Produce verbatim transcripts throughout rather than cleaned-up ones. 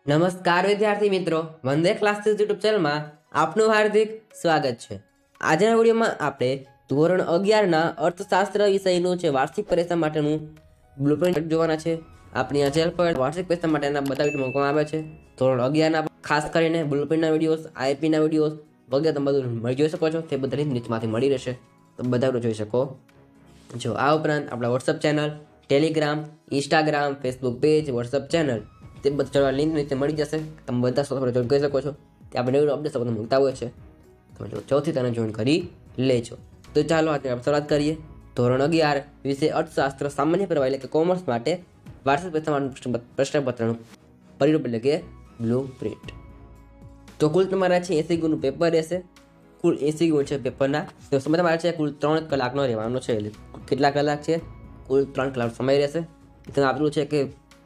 નમસ્કાર વિદ્યાર્થી મિત્રો, વંદે ક્લાસીસ યુટ્યુબ ચેનલમાં આપનું હાર્દિક સ્વાગત છે। આજના વિડીયોમાં આપણે ધોરણ અગિયારના અર્થશાસ્ત્ર વિષયનું છે વાર્ષિક પરીક્ષા માટેનું બ્લુપ્રિન્ટ જોવાના છે। આપણી આ ચેનલ પર વાર્ષિક પરીક્ષા માટેના બધા વિડીયો મૂકવામાં આવ્યા છે। ધોરણ અગિયારના ખાસ કરીને બ્લુપ્રિન્ટના વિડીયોઝ, આઈપીના વિડીયોઝ વગેરે તમે બધું મળી જોઈ શકો છો। તે બધાની નીચેમાંથી મળી રહેશે, તો બધા વિડીયો જોઈ શકો છો। આ ઉપરાંત આપણા WhatsApp channel, Telegram, Instagram, Facebook page, WhatsApp channel તે બધા લિંક નીચે મળી જશે। તમે બધા સોફ્ટવેર જોઈન કરી શકો છો। તે આપણે નવી અપડેટ તમને મૂકતા હોય છે, તમે જો ચોથી તને જોઈન કરી લેજો। તો ચાલો આજે આપણે શરૂઆત કરીએ। ધોરણ અગિયાર વિષય અર્થશાસ્ત્ર સામાન્ય પ્રવાહ એટલે કે કોમર્સ માટે વાર્ષિક પરીક્ષા પ્રશ્નપત્રનું પરિરૂપ એટલે કે બ્લુ પ્રિન્ટ। તો કુલ તમારા છે એસી ગુણનું પેપર રહેશે। કુલ એસી ગુણ છે પેપરના। તો સમય તમારે છે કુલ ત્રણ કલાકનો રહેવાનો છે। એટલે કેટલા કલાક છે? કુલ ત્રણ કલાક સમય રહેશે। તમે આપેલું છે કે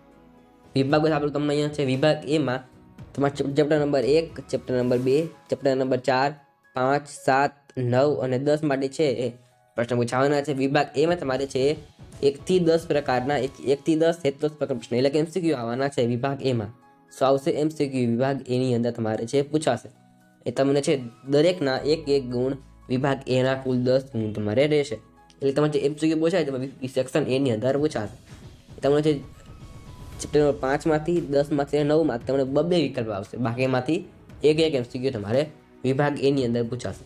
વિભાગ આપેલું તમને અહીંયા છે વિભાગ એમાં તમારે ચેપ્ટર નંબર એક, ચેપ્ટર નંબર બે, ચેપ્ટર નંબર ચાર, પાંચ, સાત, નવ અને દસ માટે છે એ પ્રશ્ન પૂછાવાના છે। વિભાગ એમાં તમારે છે એકથી દસ પ્રકારના એક એકથી દસ હેતુ પ્રકાર પ્રશ્ન એટલે કે એમસીક્યુ આવવાના છે વિભાગ એમાં। સો આવશે એમસીક્યુ વિભાગ એની અંદર તમારે છે પૂછાશે। એ તમને છે દરેકના એક એક ગુણ વિભાગ એના કુલ દસ ગુણ તમારે રહેશે। એટલે તમારે જે એમસીક્યુ પૂછાય તમે સેક્શન એની અંદર પૂછાશે। તમને છે ચેપ્ટર નંબર પાંચમાંથી દસમાંથી નવમાંથી તમને બબે વિકલ્પ આવશે। બાકીમાંથી એક એક એમસીક્યુ તમારે વિભાગ એની અંદર પૂછાશે।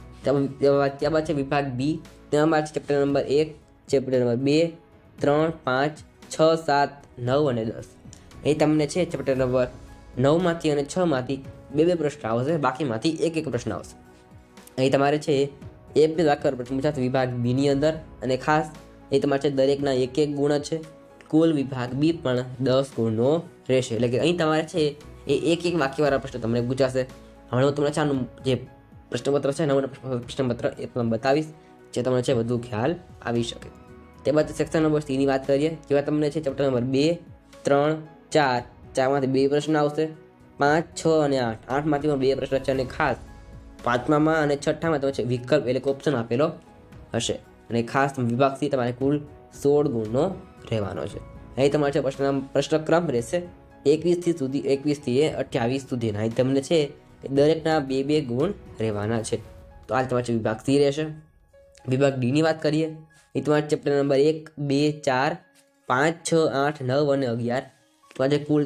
ત્યારબાદ છે વિભાગ બી, તેમાં છે ચેપ્ટર નંબર એક, ચેપ્ટર નંબર બે, ત્રણ, પાંચ, છ, સાત, નવ અને દસ। એ તમને છે ચેપ્ટર નંબર નવમાંથી અને છમાંથી બે બે પ્રશ્ન આવશે, બાકીમાંથી એક એક પ્રશ્ન આવશે। અહીં તમારે છે એક બે વાક્ય પ્રશ્ન પૂછાશે વિભાગ બીની અંદર, અને ખાસ એ તમારે છે દરેકના એક એક ગુણ છે। કુલ વિભાગ બી પણ દસ ગુણનો રહેશે। એટલે કે અહીં તમારે છે એ એક એક વાક્યવાળા પ્રશ્ન તમને પૂછાશે। હવે હું તમને ચાનું જે પ્રશ્નપત્ર છે નવું પ્રશ્નપત્ર એ તમને બતાવીશ, જે તમને છે વધુ ખ્યાલ આવી શકે। તે બાદ સેક્શન નંબર સીની વાત કરીએ, જેમાં તમને છે ચેપ્ટર નંબર બે, ત્રણ, ચાર, ચારમાંથી બે પ્રશ્ન આવશે, પાંચ, છ અને આઠ, આઠમાંથી પણ બે પ્રશ્ન છે। અને ખાસ પાંચમામાં અને છઠ્ઠામાં તમે છે વિકલ્પ એટલે કે ઓપ્શન આપેલો હશે। અને ખાસ વિભાગ સી તમારે કુલ સોળ ગુણનો રહેવાનો છે। અહીં તમારે છે પ્રશ્ન પ્રશ્નક્રમ રહેશે એકવીસથી સુધી એકવીસથી એ અઠ્યાવીસ સુધીના। અહીં તમને છે દરેકના બે બે ગુણ રહેવાના છે। તો આ તમારે છે વિભાગ સી રહેશે। વિભાગ ડીની વાત કરીએ, એ તમારે ચેપ્ટર નંબર એક, બે, ચાર, પાંચ, છ, આઠ, નવ અને અગિયાર તમારે કુલ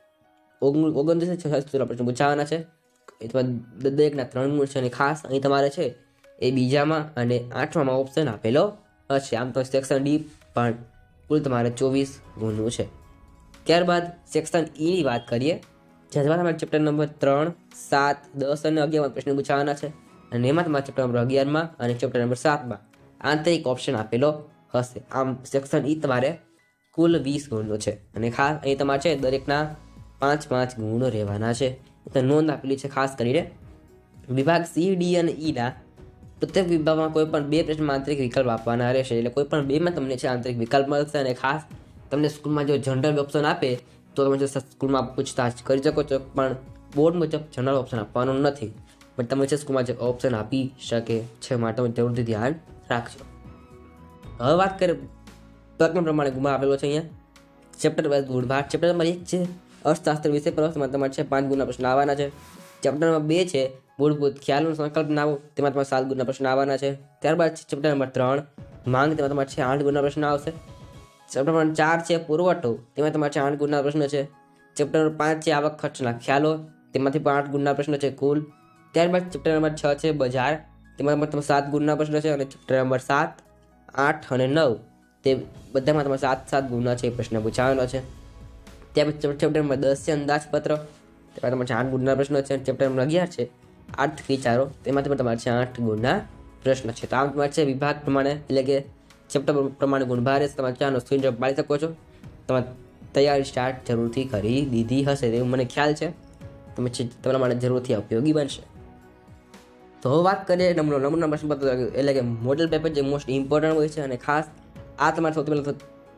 ઓગણત્રીસ છ પ્રશ્ન પૂછાવાના છે। એ તમારે દરેકના ત્રણ ગુણ છે। અને ખાસ અહીં તમારે છે એ બીજામાં અને આઠમામાં ઓપ્શન આપેલો હશે। આમ તો સેક્શન ડી પણ કુલ તમારે ચોવીસ ગુણનું છે। ત્યારબાદ સેક્શન ઈની વાત કરીએ, જેમાં તમારે ચેપ્ટર નંબર ત્રણ, સાત, દસ અને અગિયારમાં પ્રશ્ન પૂછાવાના છે। અને એમાં તમારે ચેપ્ટર નંબર અગિયારમાં અને ચેપ્ટર નંબર સાતમાં આંતરિક ઓપ્શન આપેલો હશે। આમ સેક્શન ઈ તમારે કુલ વીસ ગુણનો છે। અને ખાસ અહીં તમારે છે દરેકના પાંચ પાંચ ગુણો રહેવાના છે। તો નોંધ આપેલી છે ખાસ કરીને વિભાગ સી, ડી અને ઈના પ્રત્યેક વિભાગમાં કોઈ પણ બે પ્રશ્નમાં આંતરિક વિકલ્પ આપવાના રહેશે। એટલે કોઈ પણ બેમાં તમને છે આંતરિક વિકલ્પ મળશે। અને ખાસ તમને સ્કૂલમાં જો જનરલ ઓપ્શન આપે તો તમે સ્કૂલમાં પૂછતાછ કરી શકો છો, પણ બોર્ડ મુજબ જનરલ ઓપ્શન આપવાનું નથી, પણ તમે છે સ્કૂલમાં જે ઓપ્શન આપી શકે છે, માટે જરૂરથી ધ્યાન રાખજો। હવે વાત કરીએ પ્રકરણ પ્રમાણે ગુણ આપેલો છે અહીંયા ચેપ્ટર વાઇઝ ગુણભાર। ચેપ્ટર નંબર એક છે અર્થશાસ્ત્ર વિષય પ્રવાસમાં તમારે છે પાંચ ગુણના પ્રશ્ન આવવાના છે। ચેપ્ટર નંબર બે છે મૂળભૂત ખ્યાલનું સંકલ્પ બનાવો, તેમાં તમારે સાત ગુણના પ્રશ્ન આવવાના છે। ત્યારબાદ ચેપ્ટર નંબર ત્રણ માંગ, તેમાં તમારે છે આઠ ગુણના પ્રશ્ન આવશે। ચેપ્ટર નંબર ચાર છે પુરવઠો, તેમાં તમારે છે આઠ ગુણના પ્રશ્ન છે। ચેપ્ટર નંબર પાંચ છે આવક ખર્ચના ખ્યાલો, તેમાંથી પણ આઠ ગુણના પ્રશ્ન છે કુલ। ત્યારબાદ ચેપ્ટર નંબર છ છે બજાર, તેમાં તમારે સાત ગુણના પ્રશ્ન છે। અને ચેપ્ટર નંબર સાત, આઠ અને નવ તે બધામાં તમારે સાત સાત ગુણના છે પ્રશ્ન પૂછાવાનો છે। ત્યારબાદ ચેપ્ટર નંબર દસ છે અંદાજપત્ર, તેમાં તમારે આઠ ગુણના પ્રશ્નો છે। ચેપ્ટર નંબર અગિયાર છે આર્થિક વિચારો, તેમાંથી પણ તમારે છે આઠ ગુણના પ્રશ્ન છે। તો આમ તમારે છે વિભાગ પ્રમાણે એટલે કે ચેપ્ટર પ્રમાણે ગુણભાર રહેશે। તમે ચાનો સ્ક્રીનશોટ પાડી શકો છો। તમારે તૈયારી સ્ટાર્ટ જરૂરથી કરી દીધી હશે એવું મને ખ્યાલ છે, તમે તમારા માટે જરૂરથી ઉપયોગી બનશે। તો હવે વાત કરીએ નમૂનો નમૂના પ્રશ્નપત્ર એટલે કે મોડેલ પેપર, જે મોસ્ટ ઇમ્પોર્ટન્ટ હોય છે। અને ખાસ આ તમારે સૌથી પહેલાં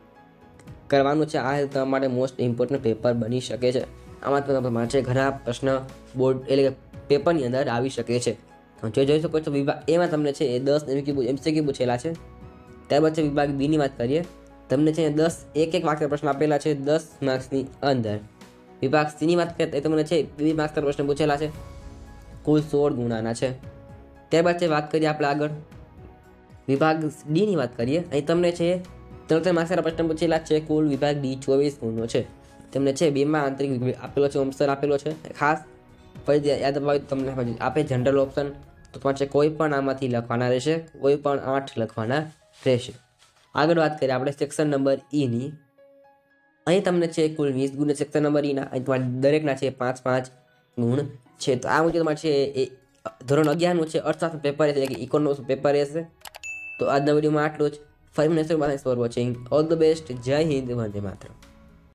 કરવાનું છે, આ તમારા માટે મોસ્ટ ઇમ્પોર્ટન્ટ પેપર બની શકે છે। આમાં તમારે છે ઘણા પ્રશ્ન બોર્ડ એટલે કે પેપરની અંદર આવી શકે છે। તમે જોઈ શકો છો વિભાગ એમાં તમને છે એ દસ એમસીક્યુ પૂછેલા છે। ત્યારબાદ છે વિભાગ બીની વાત કરીએ, તમને છે દસ એક એક વાક્ય પ્રશ્ન આપેલા છે દસ માર્ક્સની અંદર। વિભાગ સીની વાત કરીએ તો તમને છે બે માર્ક્સના પ્રશ્ન પૂછેલા છે, કુલ સોળ ગુણાના છે. ત્યારબાદ છે વાત કરીએ આપણે આગળ વિભાગ ડીની વાત કરીએ. અહીં તમને છે ત્રણ માર્ક્સના પ્રશ્ન પૂછેલા છે, કુલ વિભાગ ડી ચોવીસ ગુણનો છે. તમને છે બેમાં આંતરિક આપેલો છે, ઓપ્શન આપેલો છે. ખાસ ફરી યાદ અપાવી તમને આપે જનરલ ઓપ્શન તો તમારે છે કોઈ પણ આમાંથી લખવાના રહેશે, કોઈ પણ આઠ લખવાના રહેશે. આગળ વાત કરીએ આપણે સેક્શન નંબર ઈની. અહીં તમને છે કુલ વીસ ગુણ સેક્શન નંબર ઈના. અહીં તમારે દરેકના છે પાંચ પાંચ ગુણ છે. તો આ મુજબ તમારે છે એ ધોરણ અગિયારનું છે અર્થશાસ્ત્ર પેપર એટલે કે ઇકોનોમિક્સ પેપર રહેશે. તો આજના વિડીયોમાં આટલું જ. ફરી મને for watching. All the best. જય હિન્દ, વંદે માતરમ.